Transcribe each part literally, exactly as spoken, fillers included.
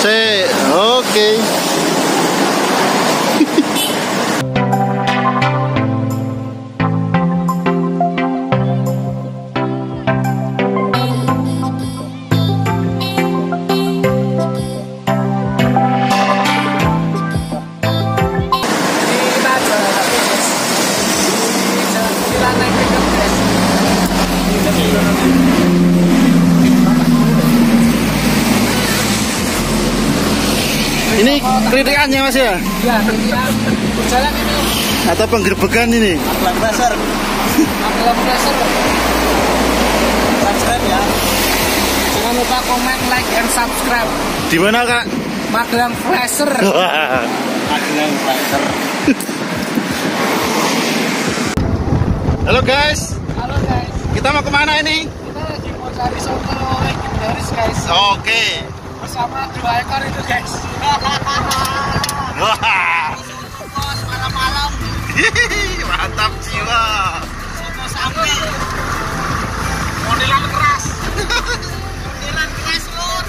Se, oke. Okay. Ini kritikannya Mas ya? Iya, kritikan. Berjalan ini. Atau penggerbekan ini? Magelang Flasher. Magelang Flasher. Subscribe ya. Jangan lupa komen, like, and subscribe. Di mana Kak? Magelang Flasher. Magelang Flasher. Halo guys. Halo guys. Kita mau kemana ini? Kita lagi mau cari soto legendaris guys. Oke. Okay. Bersama dua ekor itu guys. Wah. Bos malam-malam. Mantap jiwa. Soto sapi. Modelan keras. Modelan keras lur.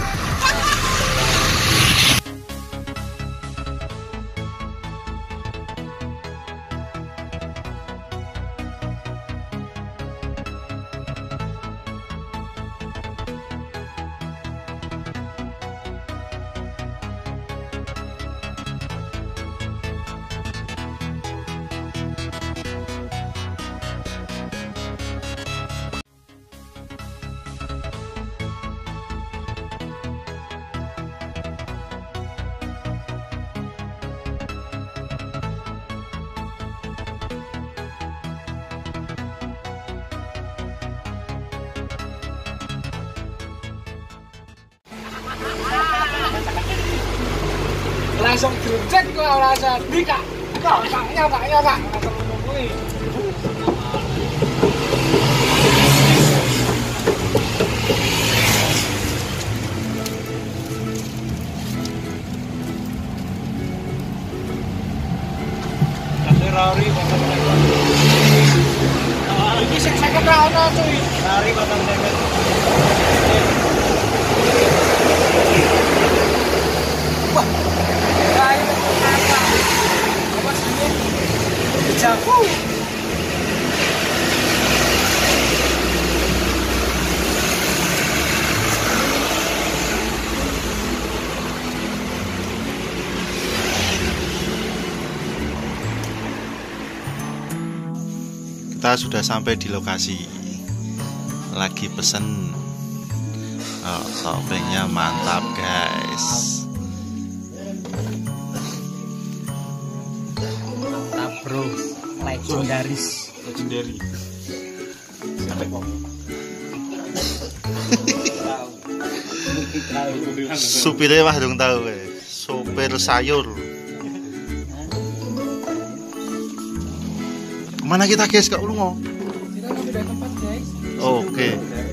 Langsung gercek kok rasa bika. Kok saknya saknya Kak. Langsung ngomongin. Rari batang lebar. Iki sing seket ra ono cuy. Rari batang lebar. Wah. Kain apa? Apa sini? Jago. Kita sudah sampai di lokasi. Lagi pesen. Oh, topengnya mantap guys. Mantap bro, legendaris. Legendary. Sampai kok. Supirnya mah dong tahu eh. Sopir sayur. Kemana kita guys, Kak Ulungo? Kita mau pindah tempat guys. Oke. Okay.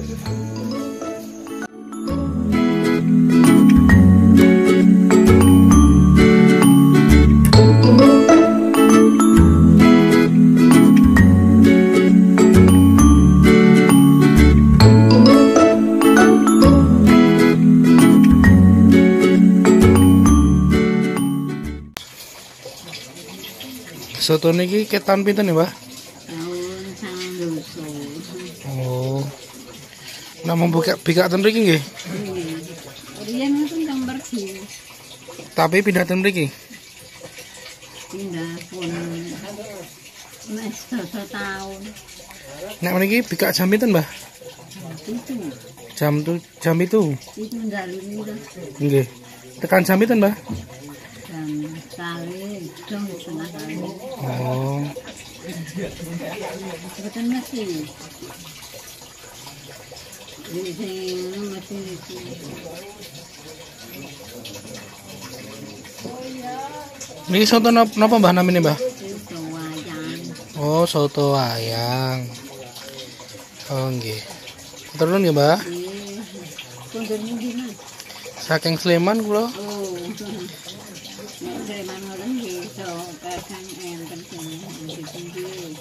Soto niki ketan pinten ya, Mbak? Tahun sandoso. Oh. Namung buka bika ten mriki nggih. Riyen ngoten kang pergi. Tapi pindah ten mriki. Pindah pun mes satu tahun. Nek mriki bika jam pinten, Mbah? Itu. Jam tu jam itu. Itu ndalune to. Nggih. Tekan jam pinten, Mbah? Jam kali jam setengah kali. Oh. Betul mesti. Ini sing mesti iki. Niki soto napa napa Mbah namine, Mbah? Itu wayang. Oh, soto ayang. Oh, nggih. Terus nggih, Mbah? Eh, kondur ndi, Mas? Saking Sleman kula. Oh. Nek Sleman ngoten nggih, so kadang enten sing tinggi.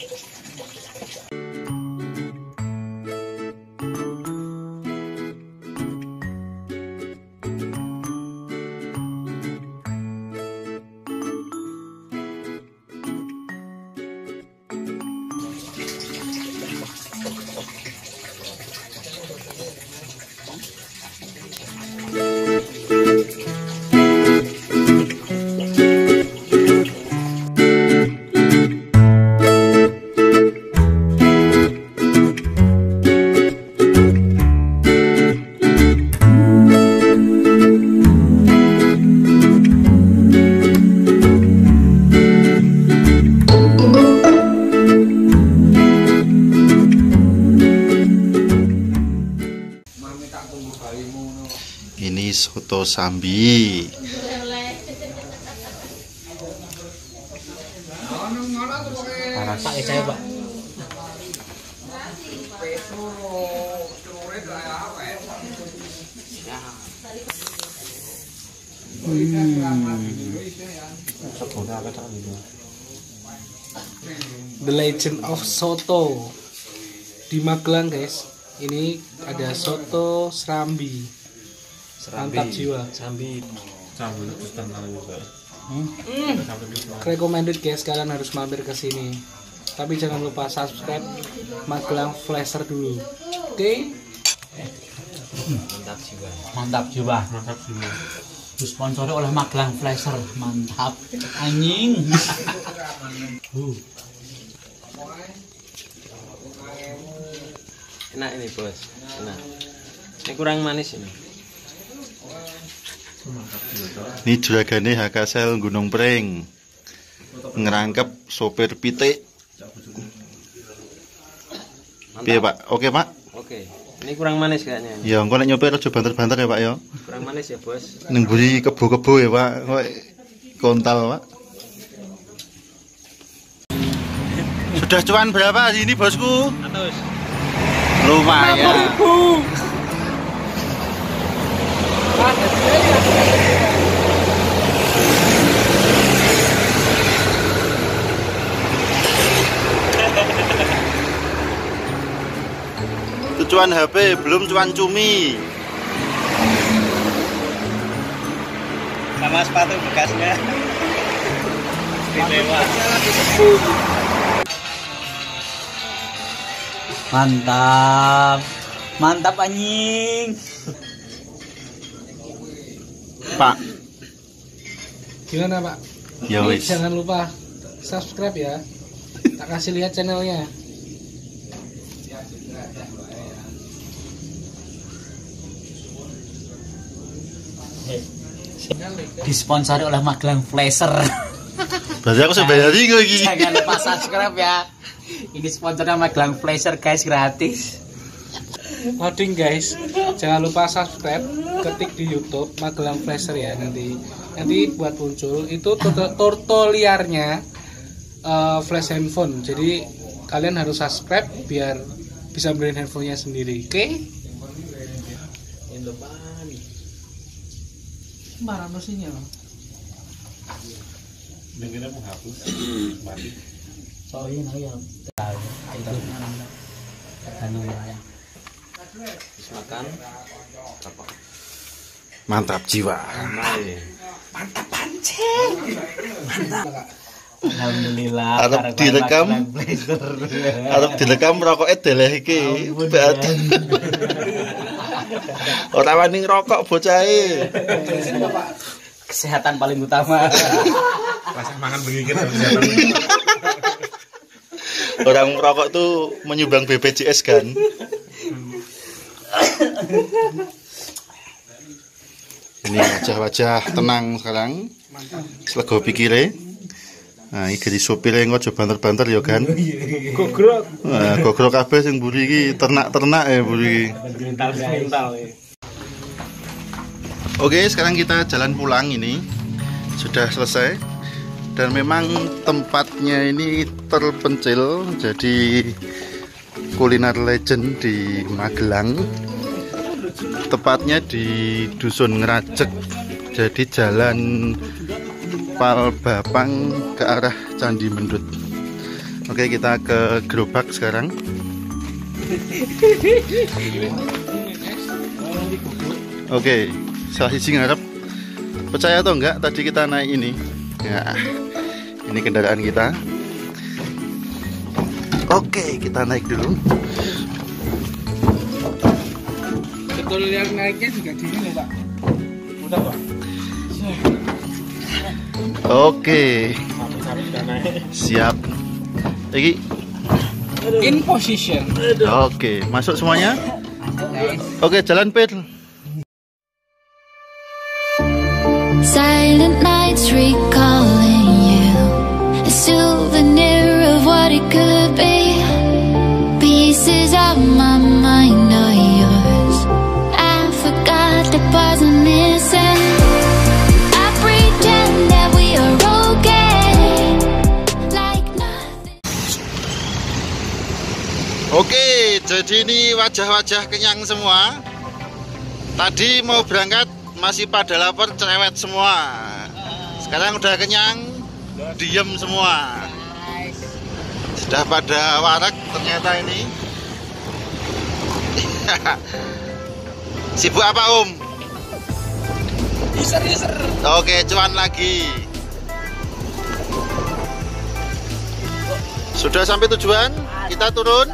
soto sambi. Pak ya saya Pak. The Legend of Soto di Magelang guys. Ini ada soto serambi. Mantap jiwa. Sambi. Sambil terus tentang juga. Hmm. Recommended guys, kalian harus mampir ke sini. Tapi jangan lupa subscribe Magelang Flasher dulu. Oke? Okay? Mantap jiwa. Mantap jiwa. Mantap juga. Disponsori oleh Magelang Flasher. Mantap. Anjing. uh. Enak ini bos. Enak. Ini kurang manis ini. Ini juragane H K Sel Gunung Pring. Ngerangkep sopir pitik. Piye Pak? Oke Pak? Oke. Ini kurang manis kayaknya. Ya engko nek nyopir aja banter-banter ya Pak ya. Kurang manis ya bos. Ning buri kebo-kebo ya Pak. Kok kontal Pak. Sudah cuan berapa hari ini bosku? Atus. Lumayan. Itu cuan H P, belum cuan cumi. Sama sepatu bekasnya. Istimewa. Mantap. Mantap anjing. Pak. Gimana Pak? Ya Ini wis. jangan lupa subscribe ya. Tak kasih lihat channelnya. Disponsori oleh Magelang Flasher. Berarti aku sebayari lagi. Jangan lupa subscribe ya. Ini sponsornya Magelang Flasher guys, gratis. Loading guys, jangan lupa subscribe, ketik di YouTube Magelang Flasher ya, nanti nanti buat muncul itu tutorialnya uh, flash handphone. Jadi kalian harus subscribe biar bisa beliin handphonenya sendiri, oke? Okay? Mana mesinnya? Dengarnya mau hapus. Mati. Soalnya nah ya. Itu tergantung ya. Makan apa? Mantap jiwa. Mantap pancing. Mantap. Alhamdulillah. Arep direkam. Arep direkam rokoke deleh iki. Ora wani ngerokok bocahe. Kesehatan paling utama. Rasa mangan begini kan kesehatan. Orang merokok tuh menyumbang B P J S kan. Ini wajah-wajah tenang sekarang. Selego pikire. Nah, iki jadi sopire engko aja banter-banter ya kan. Gogrok. Nah, gogrok kabeh sing mburi iki ternak-ternak ya mburi iki. Mental-mental ya. Oke, sekarang kita jalan pulang ini. Sudah selesai. Dan memang tempatnya ini terpencil, jadi kuliner legend di Magelang. Tepatnya di Dusun Ngerajek, jadi jalan Palbapang ke arah Candi Mendut. Oke, kita ke gerobak sekarang. Oke, salah siji ngarep. Percaya atau enggak, tadi kita naik ini. Ya, ini kendaraan kita. Oke, kita naik dulu. Betul yang naiknya juga di sini Pak. Udah Pak. Oke, siap. Iki. In position. Oke, masuk semuanya. Oke, jalan Pil. Silent nights recalling you, a souvenir of what it could be. Pieces of my mind are yours. I forgot the parts I'm missing. Jadi ini wajah-wajah kenyang semua. Tadi mau berangkat masih pada lapar cerewet semua. Sekarang udah kenyang, diem semua. Sudah pada warak ternyata ini. Sibuk apa Om? Iser-iser. Oke, cuan lagi. Sudah sampai tujuan, kita turun.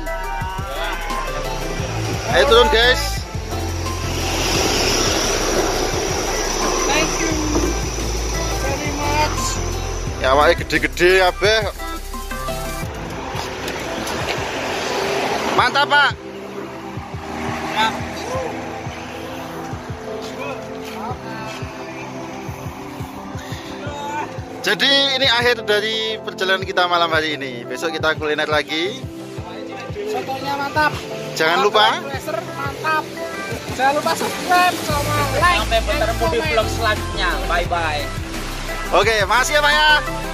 Ayo turun guys. Thank you very much. Ya awalnya gede-gede kabeh. Mantap Pak. Jadi ini akhir dari perjalanan kita malam hari ini. Besok kita kuliner lagi. Sotonya mantap. Jangan lupa. Flasher mantap. Jangan lupa subscribe sama like. Sampai bertemu di vlog selanjutnya. Bye bye. Oke, makasih ya Pak ya.